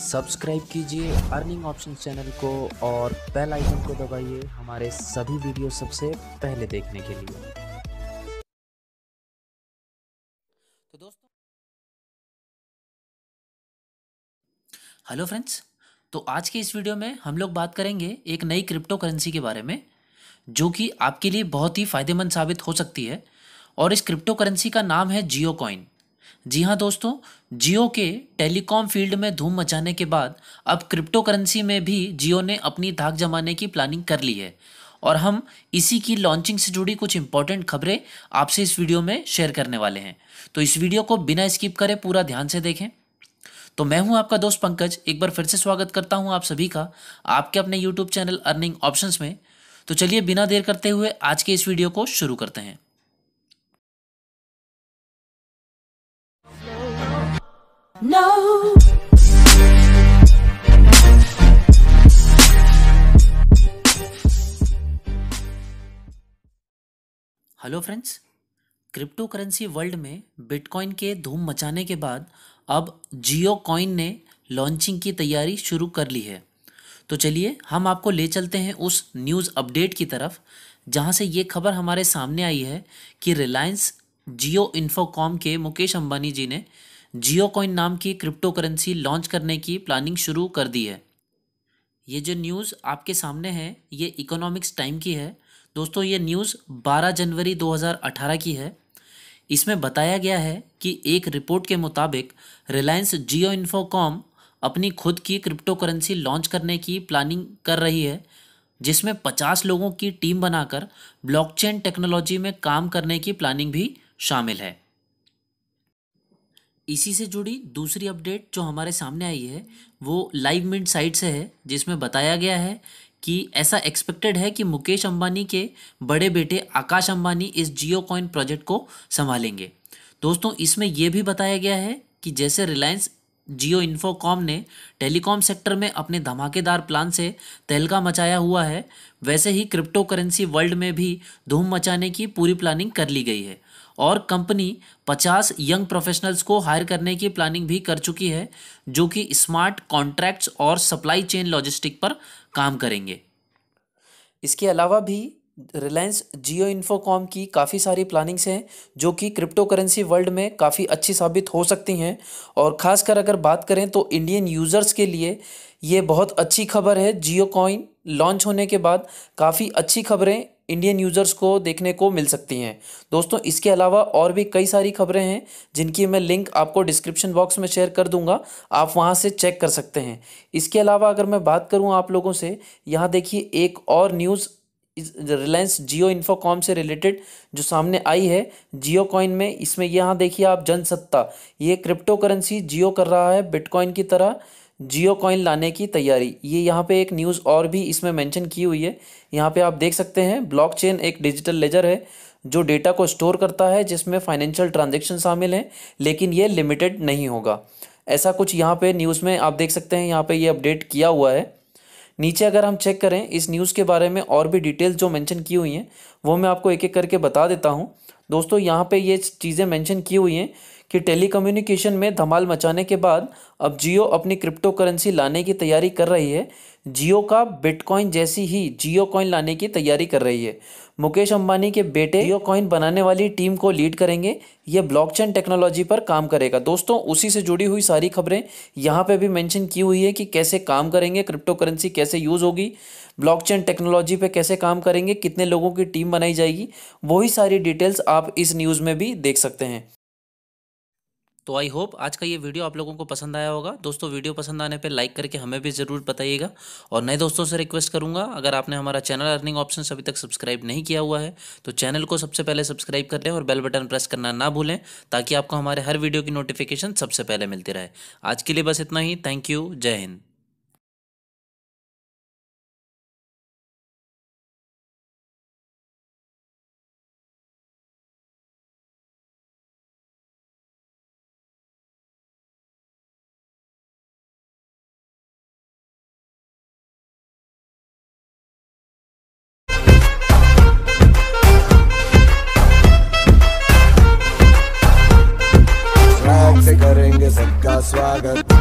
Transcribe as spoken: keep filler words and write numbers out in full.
Subscribe कीजिए earning option channel को और बेल आइकन को दबाइए हमारे सभी वीडियो सबसे पहले देखने के लिए। तो दोस्तों हेलो फ्रेंड्स, तो आज के इस वीडियो में हम लोग बात करेंगे एक नई क्रिप्टो करेंसी के बारे में जो कि आपके लिए बहुत ही फ़ायदेमंद साबित हो सकती है। और इस क्रिप्टो करेंसी का नाम है जियो कॉइन। जी हाँ दोस्तों, जियो के टेलीकॉम फील्ड में धूम मचाने के बाद अब क्रिप्टो करेंसी में भी जियो ने अपनी धाक जमाने की प्लानिंग कर ली है और हम इसी की लॉन्चिंग से जुड़ी कुछ इंपॉर्टेंट खबरें आपसे इस वीडियो में शेयर करने वाले हैं। तो इस वीडियो को बिना स्किप करे पूरा ध्यान से देखें। तो मैं हूं आपका दोस्त पंकज, एक बार फिर से स्वागत करता हूं आप सभी का आपके अपने यूट्यूब चैनल अर्निंग ऑप्शंस में। तो चलिए बिना देर करते हुए आज के इस वीडियो को शुरू करते हैं। No. Hello friends, crypto currency world में बिटकॉइन के धूम मचाने के बाद अब जियो कॉइन ने लॉन्चिंग की तैयारी शुरू कर ली है। तो चलिए हम आपको ले चलते हैं उस न्यूज़ अपडेट की तरफ जहां से ये खबर हमारे सामने आई है कि रिलायंस जियो इन्फोकॉम के मुकेश अंबानी जी ने जियो कॉइन नाम की क्रिप्टो करेंसी लॉन्च करने की प्लानिंग शुरू कर दी है। ये जो न्यूज़ आपके सामने है ये इकोनॉमिक्स टाइम की है। दोस्तों ये न्यूज़ बारह जनवरी दो हज़ार अठारह की है। इसमें बताया गया है कि एक रिपोर्ट के मुताबिक रिलायंस जियो इन्फोकॉम अपनी खुद की क्रिप्टो करेंसी लॉन्च करने की प्लानिंग कर रही है, जिसमें पचास लोगों की टीम बनाकर ब्लॉकचेन टेक्नोलॉजी में काम करने की प्लानिंग भी शामिल है। इसी से जुड़ी दूसरी अपडेट जो हमारे सामने आई है वो लाइव मिंट साइट से है, जिसमें बताया गया है कि ऐसा एक्सपेक्टेड है कि मुकेश अंबानी के बड़े बेटे आकाश अंबानी इस जियो कॉइन प्रोजेक्ट को संभालेंगे। दोस्तों इसमें यह भी बताया गया है कि जैसे रिलायंस जियो इन्फोकॉम ने टेलीकॉम सेक्टर में अपने धमाकेदार प्लान से तहलका मचाया हुआ है, वैसे ही क्रिप्टो करेंसी वर्ल्ड में भी धूम मचाने की पूरी प्लानिंग कर ली गई है और कंपनी पचास यंग प्रोफेशनल्स को हायर करने की प्लानिंग भी कर चुकी है जो कि स्मार्ट कॉन्ट्रैक्ट्स और सप्लाई चेन लॉजिस्टिक पर काम करेंगे। इसके अलावा भी रिलायंस जियो इन्फोकॉम की काफ़ी सारी प्लानिंग्स हैं जो कि क्रिप्टो करेंसी वर्ल्ड में काफ़ी अच्छी साबित हो सकती हैं। और ख़ासकर अगर बात करें तो इंडियन यूज़र्स के लिए ये बहुत अच्छी खबर है। जियो कॉइन लॉन्च होने के बाद काफ़ी अच्छी खबरें इंडियन यूज़र्स को देखने को मिल सकती हैं। दोस्तों इसके अलावा और भी कई सारी खबरें हैं जिनकी मैं लिंक आपको डिस्क्रिप्शन बॉक्स में शेयर कर दूंगा, आप वहां से चेक कर सकते हैं। इसके अलावा अगर मैं बात करूं आप लोगों से, यहाँ देखिए एक और न्यूज़ रिलायंस जियो इन्फोकॉम से रिलेटेड जो सामने आई है जियो कॉइन में। इसमें यहाँ देखिए आप जनसत्ता, ये क्रिप्टो करेंसी जियो कर रहा है बिटकॉइन की तरह जियो कॉइन लाने की तैयारी। ये यहाँ पे एक न्यूज़ और भी इसमें मेंशन की हुई है। यहाँ पे आप देख सकते हैं ब्लॉकचेन एक डिजिटल लेजर है जो डेटा को स्टोर करता है, जिसमें फाइनेंशियल ट्रांजैक्शन शामिल हैं, लेकिन ये लिमिटेड नहीं होगा। ऐसा कुछ यहाँ पे न्यूज़ में आप देख सकते हैं, यहाँ पे ये अपडेट किया हुआ है। नीचे अगर हम चेक करें इस न्यूज़ के बारे में और भी डिटेल्स जो मेंशन की हुई हैं वो मैं आपको एक एक करके बता देता हूं। दोस्तों यहाँ पे ये चीज़ें मेंशन की हुई हैं कि टेलीकम्युनिकेशन में धमाल मचाने के बाद अब जियो अपनी क्रिप्टो करेंसी लाने की तैयारी कर रही है। जियो का बिटकॉइन जैसी ही जियो कॉइन लाने की तैयारी कर रही है। मुकेश अंबानी के बेटे जियो कॉइन बनाने वाली टीम को लीड करेंगे। ये ब्लॉकचेन टेक्नोलॉजी पर काम करेगा। दोस्तों उसी से जुड़ी हुई सारी खबरें यहाँ पे भी मेंशन की हुई है कि कैसे काम करेंगे, क्रिप्टो करेंसी कैसे यूज़ होगी, ब्लॉकचेन टेक्नोलॉजी पे कैसे काम करेंगे, कितने लोगों की टीम बनाई जाएगी, वही सारी डिटेल्स आप इस न्यूज़ में भी देख सकते हैं। तो आई होप आज का ये वीडियो आप लोगों को पसंद आया होगा। दोस्तों वीडियो पसंद आने पे लाइक करके हमें भी ज़रूर बताइएगा और नए दोस्तों से रिक्वेस्ट करूंगा, अगर आपने हमारा चैनल अर्निंग ऑप्शंस अभी तक सब्सक्राइब नहीं किया हुआ है तो चैनल को सबसे पहले सब्सक्राइब कर लें और बेल बटन प्रेस करना ना भूलें ताकि आपको हमारे हर वीडियो की नोटिफिकेशन सबसे पहले मिलती रहे। आज के लिए बस इतना ही। थैंक यू, जय हिंद। से करेंगे सबका स्वागत।